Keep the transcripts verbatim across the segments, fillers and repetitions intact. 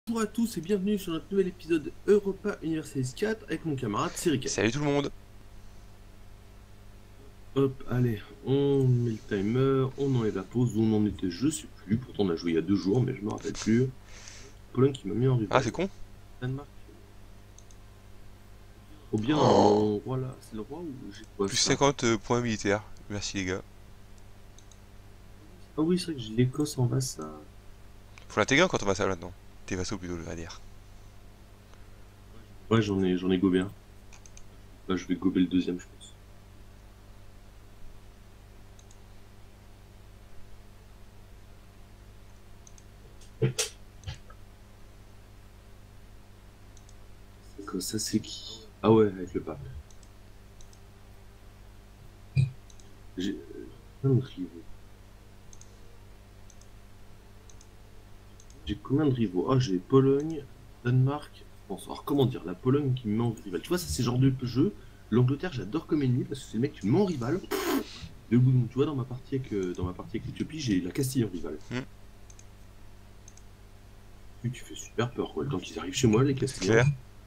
Bonjour à tous et bienvenue sur notre nouvel épisode Europa Universalis quatre avec mon camarade Cérical. Salut tout le monde. Hop, allez, on met le timer, on enlève la pause, où on en était, je sais plus, pourtant on a joué il y a deux jours, mais je me rappelle plus. Pologne qui m'a mis en Ah, c'est rival. con. Danemark. Oh bien, Oh, mon roi là, c'est le roi ou j'ai quoi plus ça? cinquante euh, points militaires. Merci les gars. Ah oui, c'est vrai que j'ai l'Écosse en vassal. Faut l'intégrer quand on va ça maintenant. Tes vassaux plutôt, le va dire. Ouais, j'en ai, j'en ai gobé un. Là, je vais gober le deuxième, je pense. C'est quoi ça, c'est qui? Ah ouais, avec le pape. J'ai euh, combien de rivaux? J'ai combien de rivaux? Ah, j'ai Pologne, Danemark, France. Alors, comment dire, la Pologne qui me met en rival. Tu vois, ça, c'est le genre de jeu. L'Angleterre, j'adore comme ennemi parce que c'est le mec qui me met en rival. De boum. Tu vois, dans ma partie avec, euh, dans ma partie avec l'Éthiopie, j'ai la Castille en rival. Hmm, Tu, tu fais super peur, quoi. Le temps qu'ils arrivent chez moi, les c'est Castillans. clair.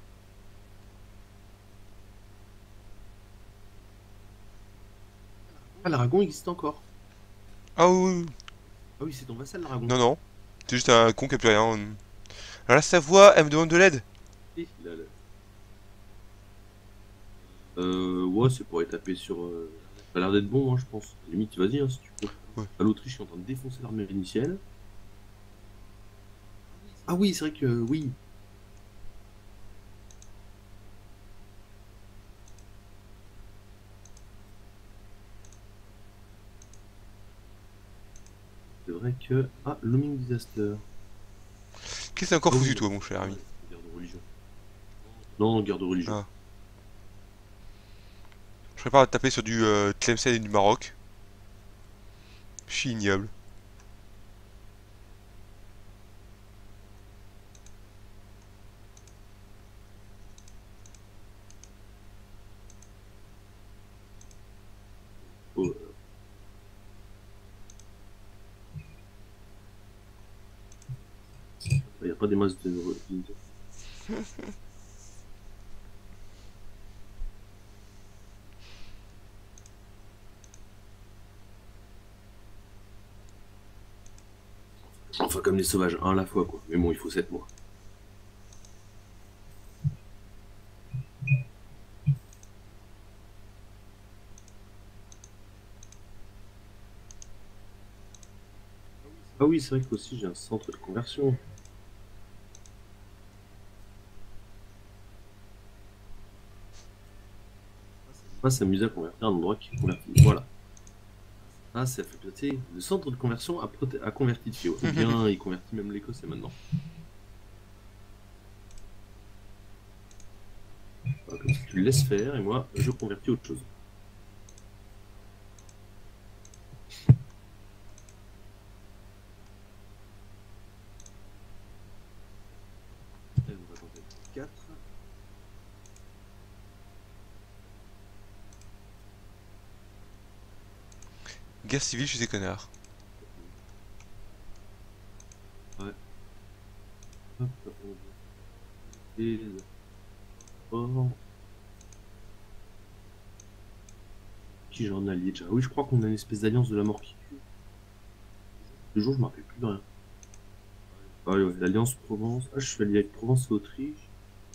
Ah, l'Aragon existe encore. Ah oui, oui, oui. Ah oui, c'est ton vassal, l'Aragon. Non, non. C'est juste un con qui a plus rien. Ah, la Savoie, elle me demande de l'aide. Eh, il a le- Euh, ouais, c'est pour aller taper sur. euh, Ça a l'air d'être bon, hein, je pense. Limite, vas-y, hein, si tu peux. Ouais. À l'Autriche, qui est en train de défoncer l'armée vénitienne. Ah oui, c'est vrai que oui. C'est vrai que. Ah, Looming Disaster. Qu'est-ce que t'as encore Ah foutu oui, toi, mon attends, cher ami? ouais, guerre de religion. Non, guerre de religion. Ah. Je prépare à taper sur du euh, Tlemcen et du Maroc. Je suis ignoble. Il n'y a pas des masses de religion. Enfin, comme les sauvages, un à la fois, quoi. Mais bon, il faut sept mois. Ah oui, c'est vrai qu'aussi j'ai un centre de conversion. On va s'amuser à convertir un endroit qui est converti. Voilà. Ah, ça fait plaisir. Le centre de conversion a, proté- a converti de Fio. Ou bien il convertit même l'Écosse maintenant. Voilà, comme ça, tu le laisses faire et moi, je convertis autre chose. Allez, on va tenter quatre. Guerre civile chez ces connards. Ouais. Hop, on va les forts. Qui j'en allié déjà? Oui, je crois qu'on a une espèce d'alliance de la mort qui tue. Le jour, je me rappelle plus de rien. Ah ouais, ouais, l'alliance Provence. Ah, je suis allié avec Provence et Autriche.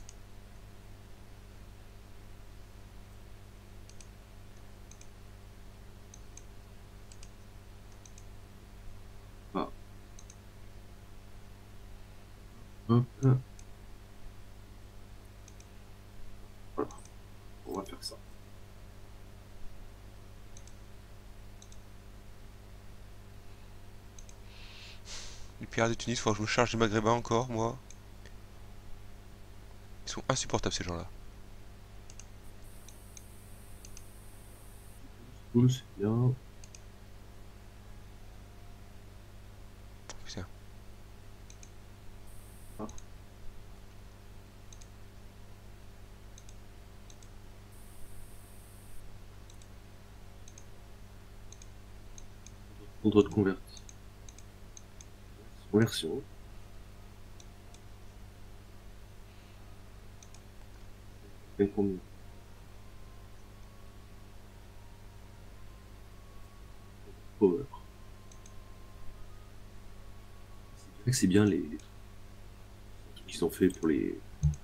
Ah, hop. Voilà, on va faire ça. Les pirates de Tunis, faut que je me charge des Maghrébins encore, moi. Ils sont insupportables ces gens-là. Cool, c'est bien. Putain. Ah, contre de converti. Conversion. Gagne combien? Power. C'est vrai que c'est bien les, les trucs qu'ils ont fait pour les.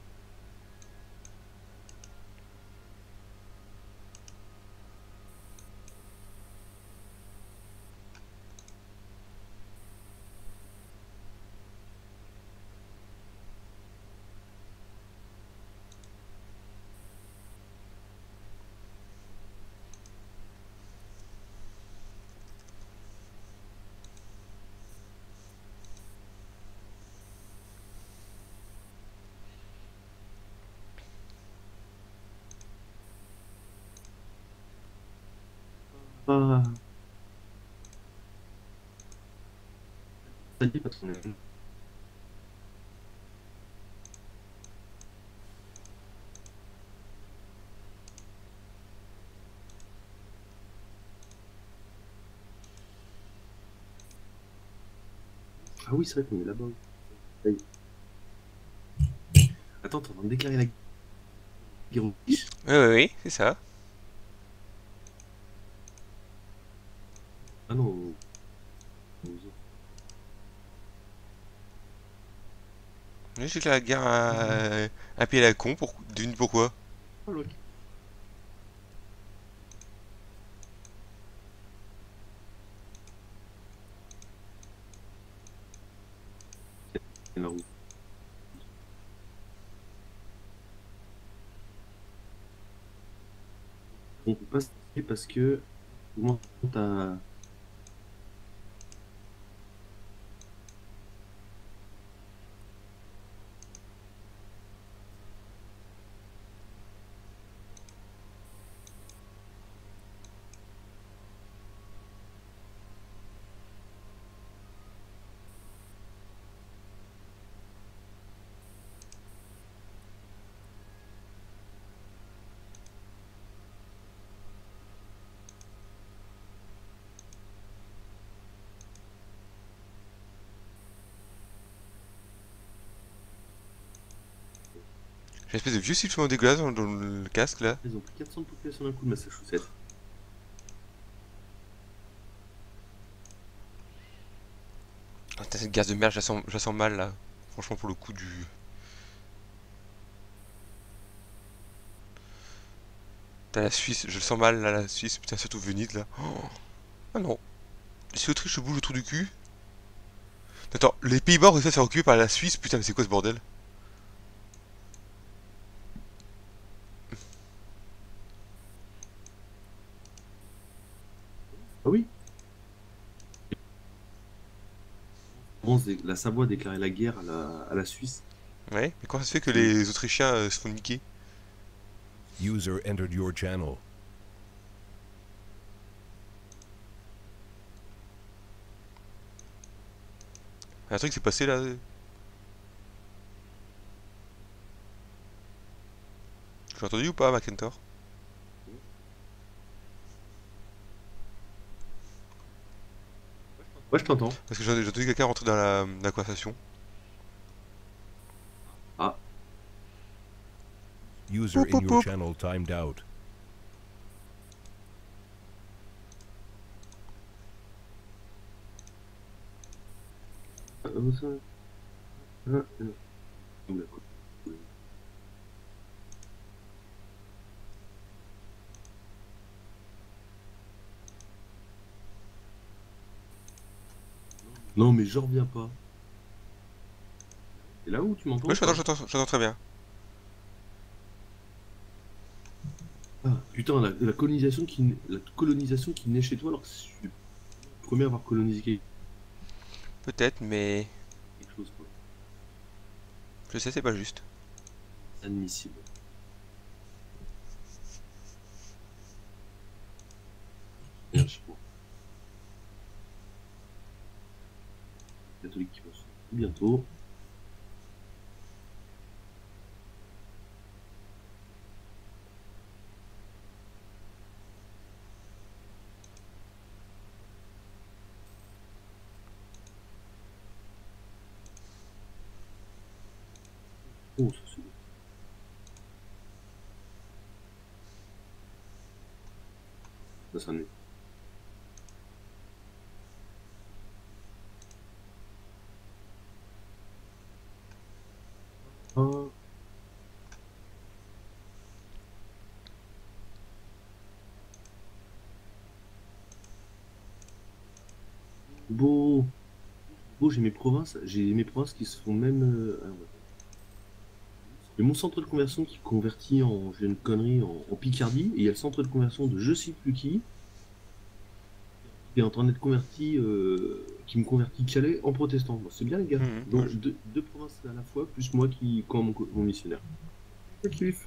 Ah, ça dit pas ton nom. Ah oui, c'est vrai qu'on est là-bas. Ça y est. Attends, t'es en train de déclarer la guerre aux riches? Oui, oui, oui, c'est ça. Ah non, aux- aux autres. Oui, j'ai la guerre à un pied à la con, pour... devine pourquoi. Oh, l'autre. Il y en a où? On peut pas se dire parce que comment t'as. J'ai une espèce de vieux sifflement dégueulasse dans, dans le casque là. Ils ont pris quatre cents de population d'un coup de Massachusetts. Oh, putain, cette gaz de merde, je la sens, je la sens mal là. Franchement, pour le coup du. T'as la Suisse, je le sens mal là, la Suisse, putain, surtout Venise là. Oh, ah non. Si l'Autriche se bouge autour du cul. Attends, les Pays-Bas ont réussi à se faire occuper par la Suisse, putain, mais c'est quoi ce bordel? Ah oui? Bon, la Savoie a déclaré la guerre à la, à la Suisse. Ouais, mais comment ça se fait que C'est- les Autrichiens euh, se font niquer? User entered your channel. Un truc s'est passé là. J'ai entendu ou pas, McEntor? Ouais, je t'entends. Parce que j'ai j'ai entendu quelqu'un rentrer dans la, la conversation. Ah, User Poup, in poup, your poup. channel timed out. euh, ça- ah, ah. Où la co- Non, mais j'en reviens pas. Et là où tu m'entends Ouais, ou j'entends, pas? j'entends, j'entends très bien. Ah, putain, la, la colonisation qui, la colonisation qui naît chez toi alors que je suis le premier à avoir colonisé Peut-être, mais quelque chose, quoi. je sais, c'est pas juste. C'est admissible. Bien, je crois. Les catholiques qui vont se bientôt. Oh, ça c'est bon. Ça, c'est un de mes- Ah. Beau, beau, j'ai mes provinces, j'ai mes provinces qui se font même. euh, ah, ouais. Il y a mon centre de conversion qui convertit en, j'ai une connerie, en, en Picardie, et il y a le centre de conversion de je sais plus qui, qui est en train d'être converti, euh, qui me convertit Calais en protestant. Bon, c'est bien les gars. Mhm, Donc ouais, je- deux, deux provinces à la fois, plus moi qui, quand mon, co- mon missionnaire. Je kiffe.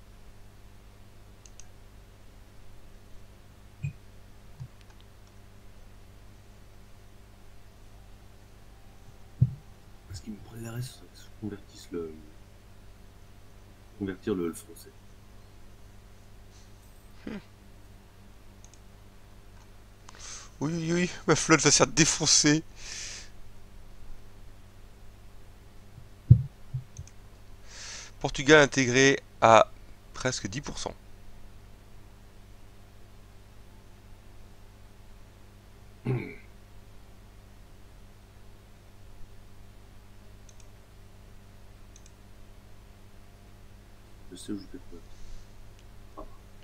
Ce qui me plairait, ce serait que je convertisse le, convertir le, le français. Oui, oui, oui, ma flotte va se faire défoncer. Portugal intégré à presque dix pour cent. Je sais où je vais convertir. Ah,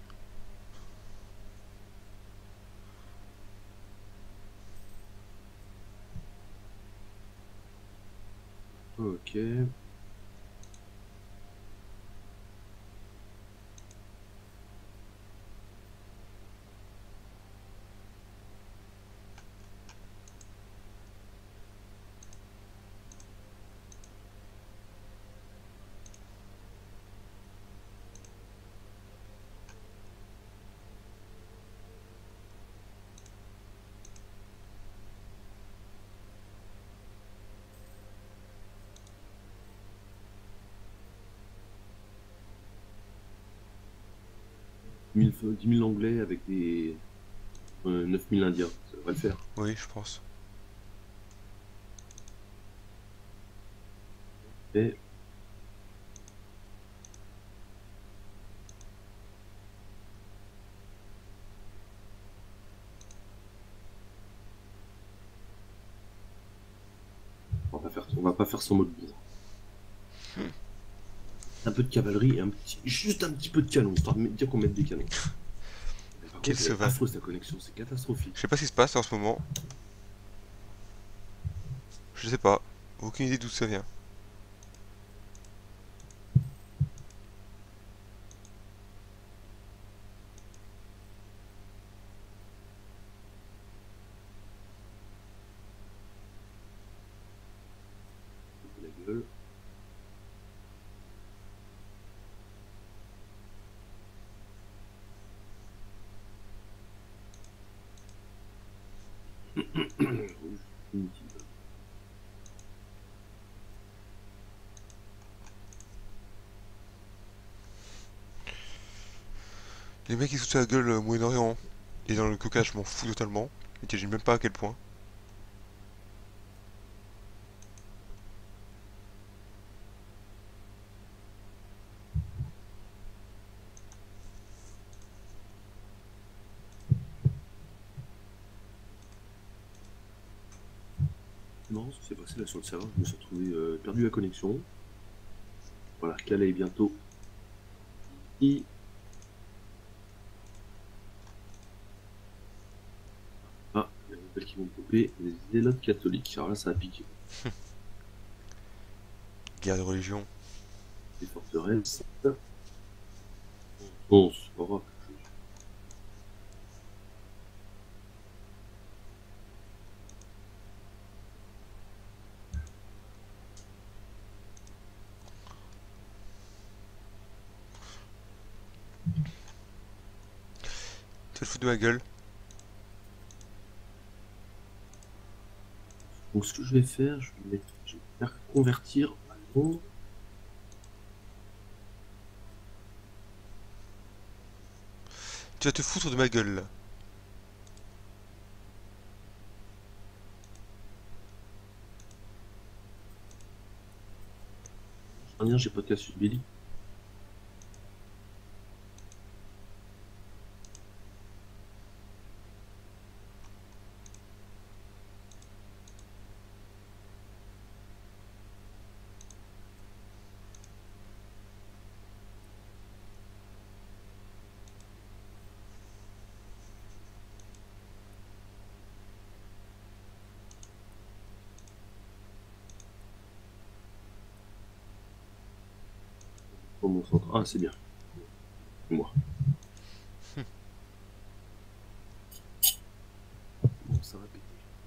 ok. dix mille, f- dix mille Anglais avec des euh, neuf mille Indiens, ça va le faire. Oui, je pense. Et on va pas faire, on va pas faire son mode bourre. Un peu de cavalerie et un petit, juste un petit peu de canon, histoire de me- dire qu'on met des canons. Mais par Quel contre, elle est sauvage. affreuse ta connexion, c'est catastrophique. Je sais pas ce qui se passe en ce moment. Je sais pas. Aucune idée d'où ça vient. La gueule. Inutile. Les mecs qui se foutent la gueule au Moyen-Orient et dans le Caucase, je m'en fous totalement. Et t'imagines même pas à quel point. C'est marrant ce qui s'est passé là sur le serveur, je me suis retrouvé euh, perdu la connexion. Voilà, Calais est bientôt. Et ah, il y a des nouvelles qui vont popper, les zélotes catholiques. Alors là, ça a piqué. Guerre de religion. Les forteresses. Bon, c'est pas grave. Tu te fous de ma gueule. Donc ce que je vais faire, je vais, mettre- je vais faire convertir à Londres. Tu vas te foutre de ma gueule là. Indien, j'ai pas de casus belli. pour mon centre. Ah, c'est bien. Moi. Bon, ça va péter.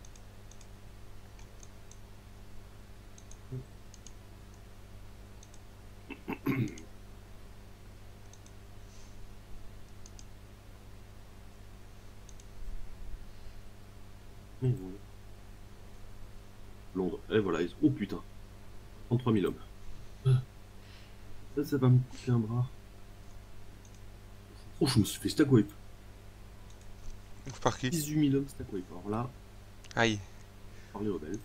Mais bon. Londres. Et voilà. Ils... Oh putain. trente-trois mille hommes. Ça, ça va me coûter un bras. Oh, je me suis fait stack wipe. Par qui? dix-huit mille hommes stack wipe. Alors là, Aïe. par les rebelles.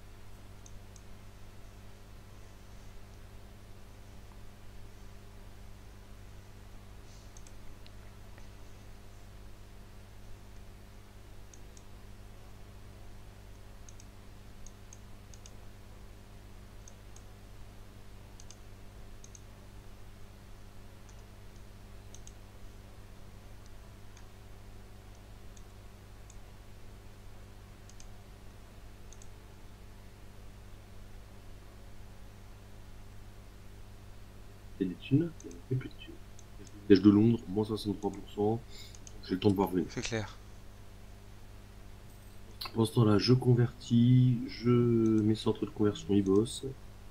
Et des thunes, il y en a plus de thunes. Siège de Londres, moins soixante-trois pour cent. J'ai le temps de voir venir. C'est clair. Pendant ce temps-là, je convertis, je mes centres de conversion ils bossent.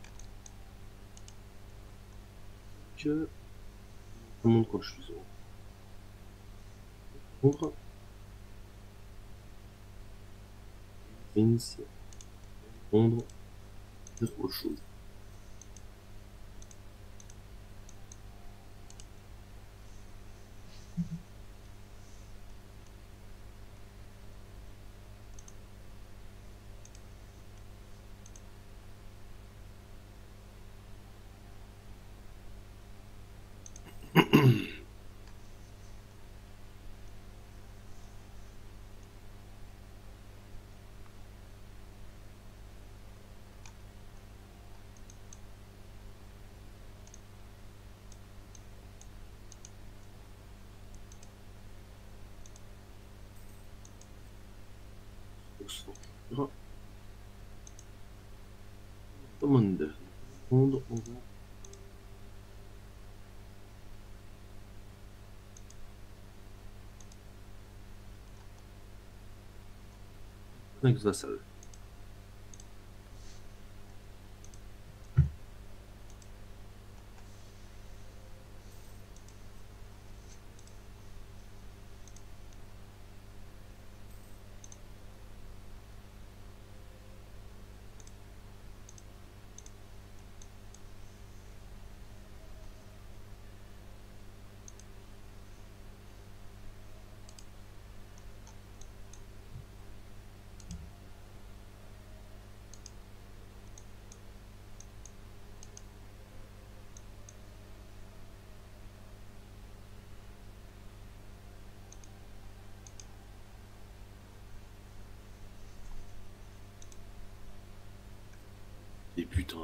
Que je monte quand je suis sur contre. Prince, Londres, c'est autre chose. Commander. Londres, on va. Ex-vassal. Et putain.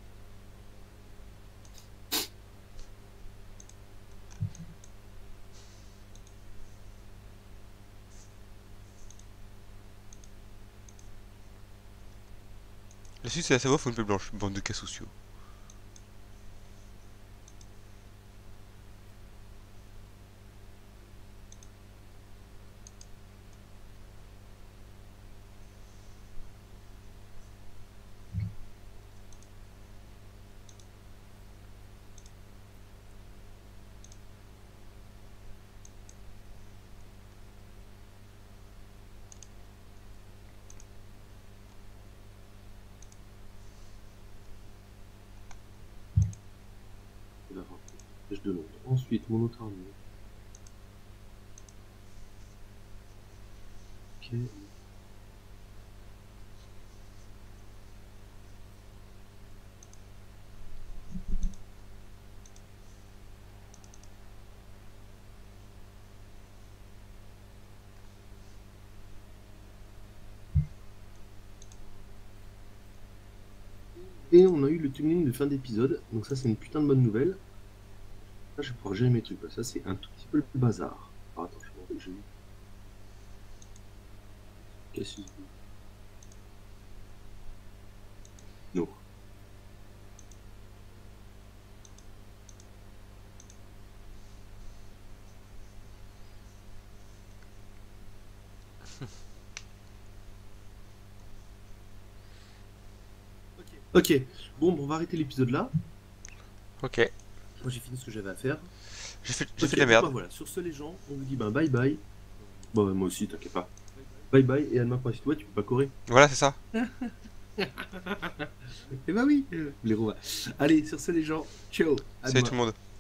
La Suisse et la Savoie font une paix blanche, bande de cas sociaux. C'est la fin. Siège de Londres. Ensuite, mon autre armée. Ok. Et on a eu le tuning de fin d'épisode, donc ça c'est une putain de bonne nouvelle. Là je vais pouvoir gérer mes trucs, ça c'est un tout petit peu le bazar. Alors attends, je vais voir que j'ai eu. Cassius. Non. Ok, bon, bon, on va arrêter l'épisode là. Ok. Moi j'ai fini ce que j'avais à faire. J'ai fait, j'ai Ok, fait de la bah, merde. voilà, sur ce les gens, on vous dit ben bye bye. Bon, bah, moi aussi, t'inquiète pas. Bye bye, et Anne-Marc, si toi, tu peux pas courir. Voilà, c'est ça. Eh bah oui, les rois. Allez, sur ce les gens, ciao. à Salut demain. tout le monde.